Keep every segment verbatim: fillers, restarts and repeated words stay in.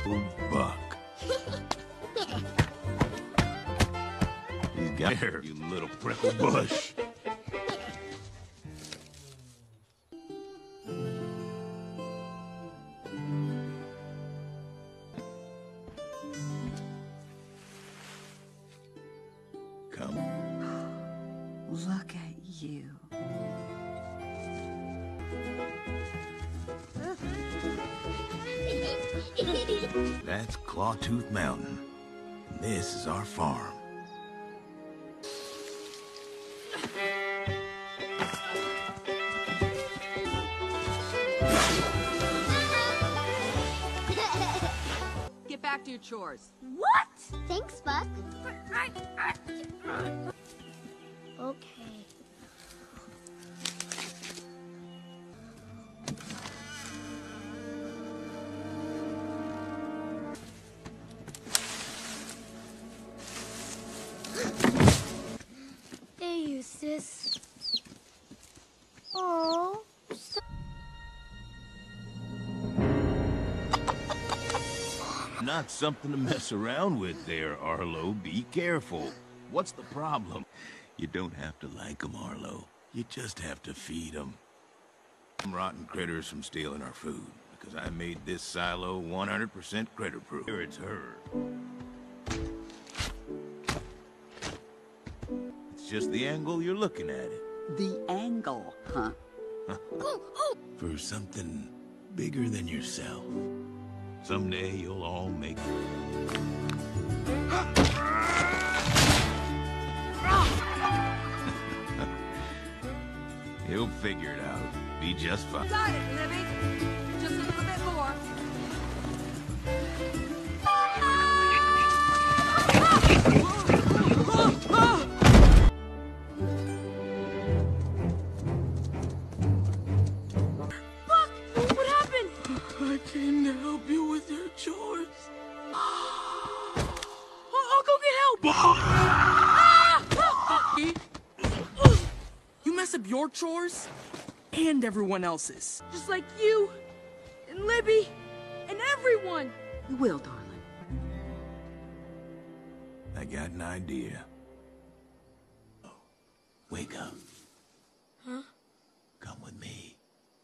Old buck. He's got here, you little prickle bush. Come. Look at you. That's Clawtooth Mountain. And this is our farm. Get back to your chores. What? Thanks, Buck. Okay. Hey, Eustace. Oh. So Not something to mess around with there, Arlo. Be careful. What's the problem? You don't have to like them, Arlo. You just have to feed them. Rotten critters from stealing our food, because I made this silo one hundred percent critter-proof. Here it's her. It's just the angle you're looking at it. The angle, huh? For something bigger than yourself. Someday you'll all make it. He'll figure it out. Be just fine. Got it, Libby. Just a little bit more. Buck, what happened? I can't help you with your chores. I'll, I'll go get help. You mess up your chores and everyone else's. Just like you and Libby and everyone. You will, darling. I got an idea. Oh, wake up. Huh? Come with me.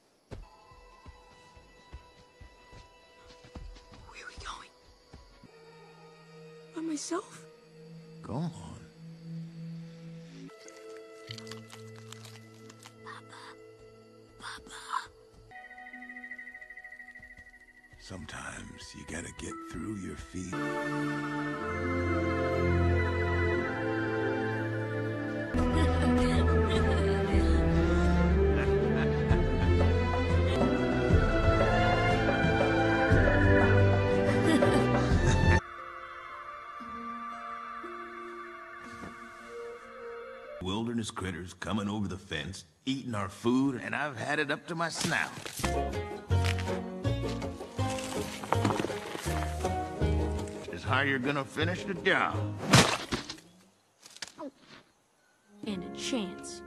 Where are we going? By myself? Go on. Sometimes you gotta get through your feet. Wilderness critters coming over the fence, eating our food, and I've had it up to my snout. Is how you're gonna finish the job. and a chance.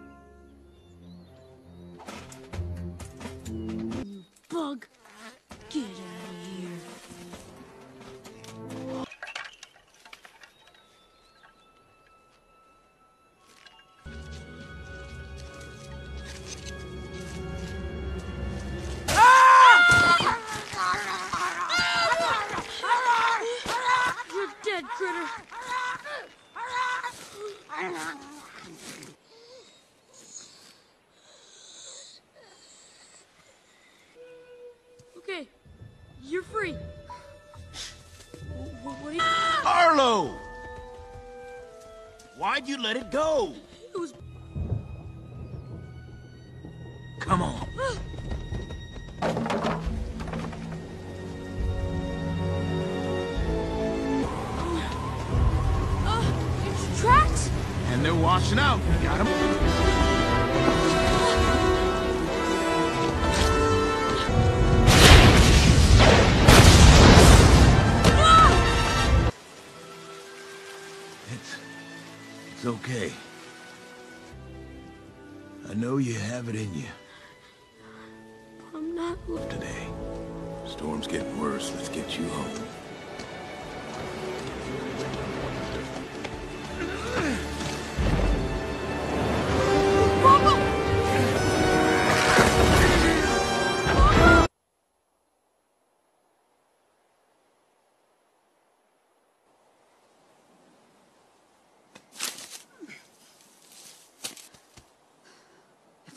You bug. Get out of here. You're dead, critter. Okay, you're free. What, what are you... Arlo! Why'd you let it go? It was... Come on. Uh, it's tracks? And they're washing out. Got 'em? It's... it's okay. I know you have it in you. I'm not... Today. Storm's getting worse. Let's get you home.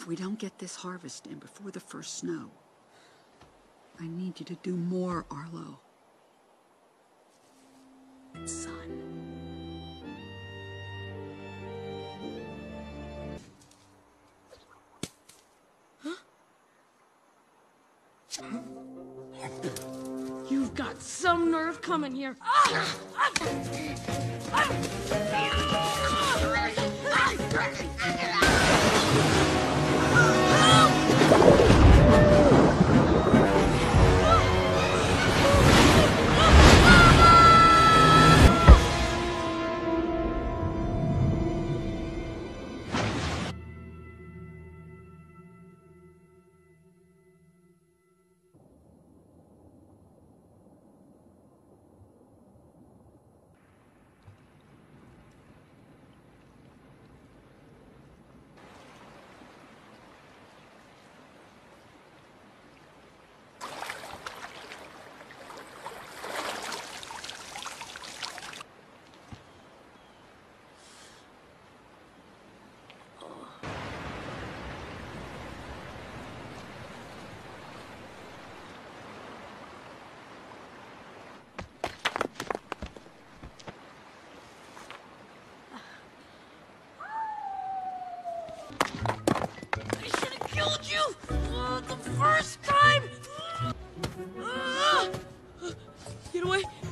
If we don't get this harvest in before the first snow, I need you to do more, Arlo. Son. You've got some nerve coming here. Killed you uh, the first time. Uh, get away!